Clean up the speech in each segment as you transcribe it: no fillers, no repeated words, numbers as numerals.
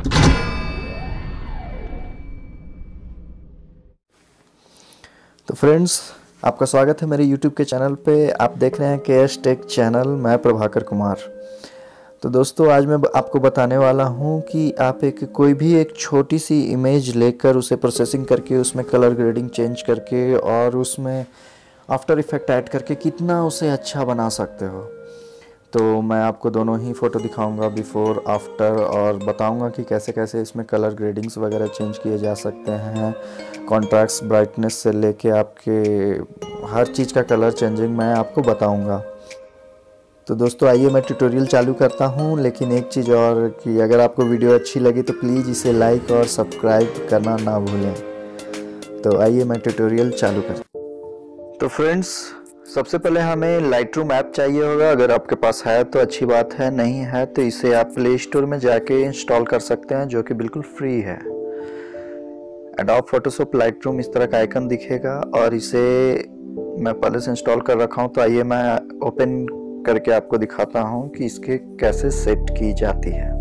तो फ्रेंड्स, आपका स्वागत है मेरे YouTube के चैनल पे। आप देख रहे हैं KS टेक चैनल। मैं प्रभाकर कुमार। तो दोस्तों, आज मैं आपको बताने वाला हूं कि आप कोई भी एक छोटी सी इमेज लेकर उसे प्रोसेसिंग करके उसमें कलर ग्रेडिंग चेंज करके और उसमें आफ्टर इफेक्ट ऐड करके कितना उसे अच्छा बना सकते हो। तो मैं आपको दोनों ही फ़ोटो दिखाऊंगा, बिफ़ोर आफ्टर, और बताऊंगा कि कैसे कैसे इसमें कलर ग्रेडिंग्स वगैरह चेंज किए जा सकते हैं। कॉन्ट्रास्ट, ब्राइटनेस से लेके आपके हर चीज़ का कलर चेंजिंग मैं आपको बताऊंगा। तो दोस्तों, आइए मैं ट्यूटोरियल चालू करता हूं। लेकिन एक चीज़ और, कि अगर आपको वीडियो अच्छी लगी तो प्लीज़ इसे लाइक और सब्सक्राइब करना ना भूलें। तो आइए मैं ट्यूटोरियल चालू करता हूं। तो फ्रेंड्स, सबसे पहले हमें लाइटरूम ऐप चाहिए होगा। अगर आपके पास है तो अच्छी बात है, नहीं है तो इसे आप प्ले स्टोर में जाके इंस्टॉल कर सकते हैं, जो कि बिल्कुल फ्री है। एडोब फोटोशॉप लाइटरूम इस तरह का आइकन दिखेगा और इसे मैं पहले से इंस्टॉल कर रखा हूँ। तो आइए मैं ओपन करके आपको दिखाता हूँ कि इसके कैसे सेट की जाती है।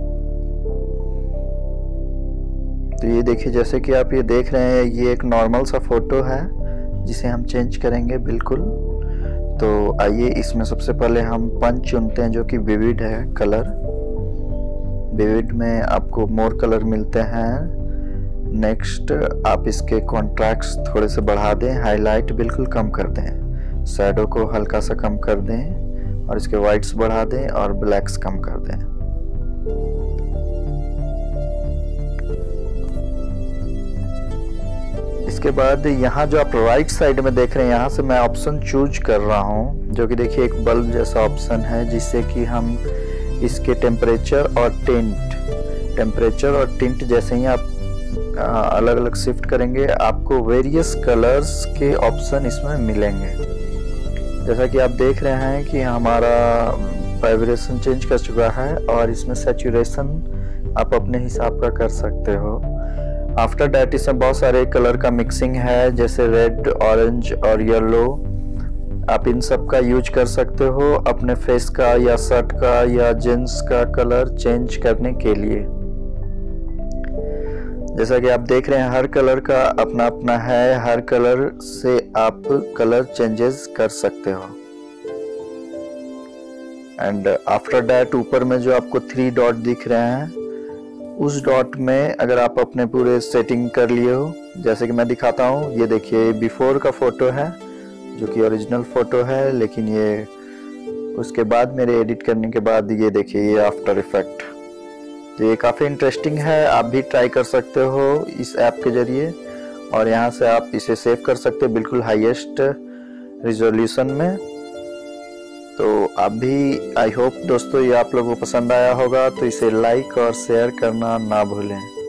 तो ये देखिए, जैसे कि आप ये देख रहे हैं, ये एक नॉर्मल सा फोटो है जिसे हम चेंज करेंगे बिल्कुल। तो आइए, इसमें सबसे पहले हम पंच चुनते हैं जो कि विविड है कलर। विविड में आपको मोर कलर मिलते हैं। नेक्स्ट, आप इसके कॉन्ट्रास्ट थोड़े से बढ़ा दें, हाईलाइट बिल्कुल कम कर दें, शैडो को हल्का सा कम कर दें और इसके वाइट्स बढ़ा दें और ब्लैक्स कम कर दें। इसके बाद यहाँ जो आप राइट साइड में देख रहे हैं, यहाँ से मैं ऑप्शन चूज कर रहा हूँ, जो कि देखिए एक बल्ब जैसा ऑप्शन है, जिससे कि हम इसके टेम्परेचर और टिंट जैसे ही आप अलग अलग शिफ्ट करेंगे, आपको वेरियस कलर्स के ऑप्शन इसमें मिलेंगे। जैसा कि आप देख रहे हैं कि हमारा वाइब्रेशन चेंज कर चुका है और इसमें सैचुरेशन आप अपने हिसाब का कर सकते हो। आफ्टर डैट इसमें बहुत सारे कलर का मिक्सिंग है, जैसे रेड, ऑरेंज और येलो। आप इन सब का यूज कर सकते हो अपने फेस का या शर्ट का या जींस का कलर चेंज करने के लिए। जैसा कि आप देख रहे हैं, हर कलर का अपना अपना है, हर कलर से आप कलर चेंजेस कर सकते हो। एंड आफ्टर डैट ऊपर में जो आपको 3 डॉट दिख रहे हैं, उस डॉट में अगर आप अपने पूरे सेटिंग कर लिए हो, जैसे कि मैं दिखाता हूँ, ये देखिए बिफोर का फोटो है जो कि ओरिजिनल फोटो है, लेकिन ये उसके बाद मेरे एडिट करने के बाद ये देखिए ये आफ्टर इफेक्ट। तो ये काफ़ी इंटरेस्टिंग है, आप भी ट्राई कर सकते हो इस ऐप के जरिए। और यहाँ से आप इसे सेव कर सकते हो बिल्कुल हाईएस्ट रिजोल्यूशन में। तो आप भी, आई होप दोस्तों ये आप लोगों को पसंद आया होगा, तो इसे लाइक और शेयर करना ना भूलें।